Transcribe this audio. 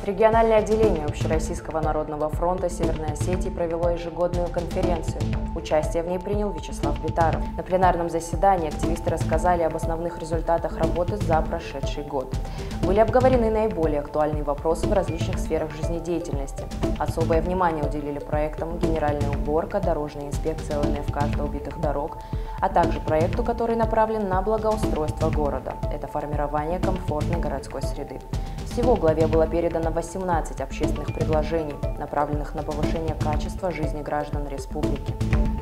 Региональное отделение Общероссийского народного фронта Северной Осетии провело ежегодную конференцию. Участие в ней принял Вячеслав Битаров. На пленарном заседании активисты рассказали об основных результатах работы за прошедший год. Были обговорены наиболее актуальные вопросы в различных сферах жизнедеятельности. Особое внимание уделили проектам «Генеральная уборка», «Дорожная инспекция ОНФ «Карта убитых дорог», а также проекту, который направлен на благоустройство города. Это формирование комфортной городской среды. Всего главе было передано 18 общественных предложений, направленных на повышение качества жизни граждан республики.